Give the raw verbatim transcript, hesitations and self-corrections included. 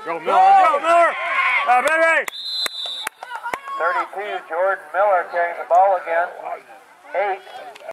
Go, Miller. Go, Miller. Uh, baby. thirty-two, Jordan Miller carrying the ball again. Eight.